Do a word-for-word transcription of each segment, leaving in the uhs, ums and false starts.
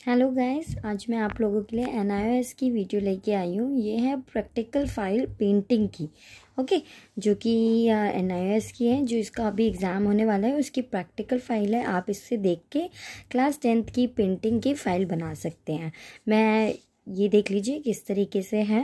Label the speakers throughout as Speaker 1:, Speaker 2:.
Speaker 1: Hello guys, आज मैं आप लोगों के लिए एन आई ओ एस की वीडियो लेके आई हूँ। ये है प्रैक्टिकल फाइल पेंटिंग की, ओके, जो कि एन आई ओ एस की है, जो इसका अभी एग्ज़ाम होने वाला है उसकी प्रैक्टिकल फाइल है। आप इससे देख के क्लास टेंथ की पेंटिंग की फ़ाइल बना सकते हैं। मैं ये देख लीजिए किस तरीके से है।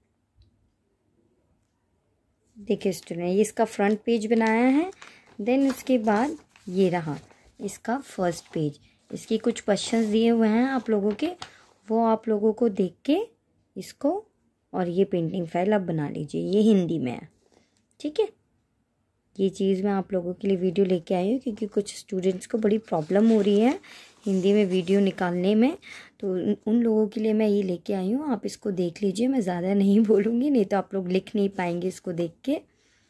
Speaker 1: देखिए स्टूडेंट, ये इसका फ्रंट पेज बनाया है। देन उसके बाद ये रहा इसका फर्स्ट पेज। इसके कुछ क्वेश्चंस दिए हुए हैं आप लोगों के, वो आप लोगों को देख के इसको और ये पेंटिंग फाइल आप बना लीजिए। ये हिंदी में है, ठीक है। ये चीज़ मैं आप लोगों के लिए वीडियो लेके आई हूँ क्योंकि कुछ स्टूडेंट्स को बड़ी प्रॉब्लम हो रही है हिंदी में वीडियो निकालने में, तो उन लोगों के लिए मैं ये लेके आई हूँ। आप इसको देख लीजिए, मैं ज़्यादा नहीं बोलूँगी, नहीं तो आप लोग लिख नहीं पाएंगे इसको देख के।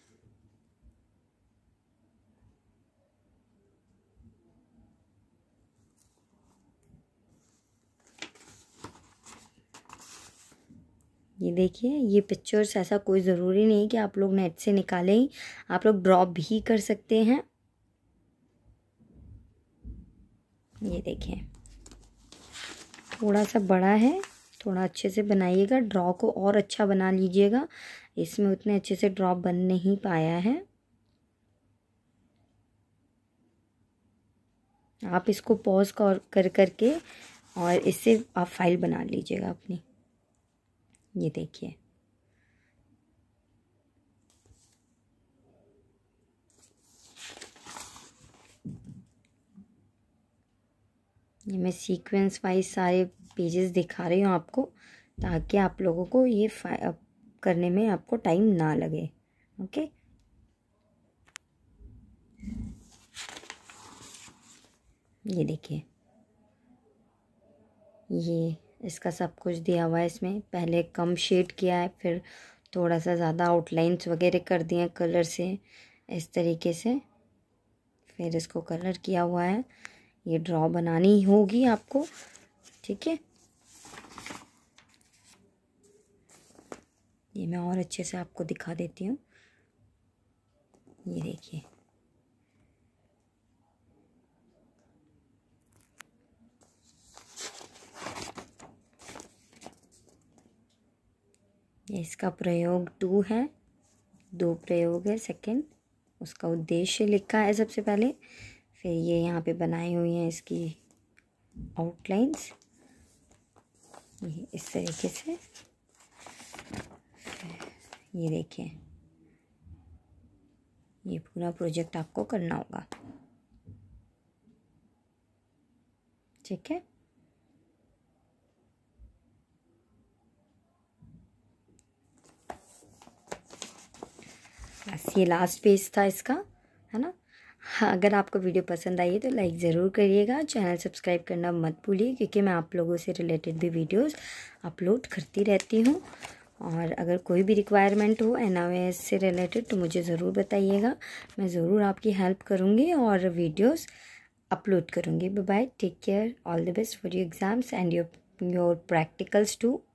Speaker 1: ये देखिए, ये पिक्चर्स ऐसा कोई ज़रूरी नहीं कि आप लोग नेट से निकालें ही, आप लोग ड्रॉ भी कर सकते हैं। ये देखिए, थोड़ा सा बड़ा है, थोड़ा अच्छे से बनाइएगा, ड्रॉ को और अच्छा बना लीजिएगा। इसमें उतने अच्छे से ड्रॉ बन नहीं पाया है। आप इसको पॉज कर कर करके और इससे आप फाइल बना लीजिएगा अपनी। ये देखिए, ये मैं सीक्वेंस वाइज सारे पेजेस दिखा रही हूँ आपको, ताकि आप लोगों को ये करने में आपको टाइम ना लगे, ओके। ये देखिए, ये इसका सब कुछ दिया हुआ है। इसमें पहले कम शेड किया है, फिर थोड़ा सा ज़्यादा आउटलाइंस वगैरह कर दिए हैं कलर से, इस तरीके से फिर इसको कलर किया हुआ है। ये ड्रॉ बनानी होगी आपको, ठीक है। ये मैं और अच्छे से आपको दिखा देती हूँ। ये देखिए, ये इसका प्रयोग टू है, दो प्रयोग है। सेकंड, उसका उद्देश्य लिखा है सबसे पहले, फिर ये यहाँ पे बनाई हुई हैं इसकी आउटलाइंस, ये इस तरीके से। ये देखिए, ये पूरा प्रोजेक्ट आपको करना होगा, ठीक है। बस ये लास्ट पेज था इसका, है ना। हाँ, अगर आपको वीडियो पसंद आई है तो लाइक ज़रूर करिएगा, चैनल सब्सक्राइब करना मत भूलिए, क्योंकि मैं आप लोगों से रिलेटेड भी वीडियोस अपलोड करती रहती हूँ। और अगर कोई भी रिक्वायरमेंट हो एन आई ओ एस से रिलेटेड तो मुझे ज़रूर बताइएगा, मैं ज़रूर आपकी हेल्प करूँगी और वीडियोज़ अपलोड करूँगी। Bye bye, take care, all the best for your exams and your your practicals to.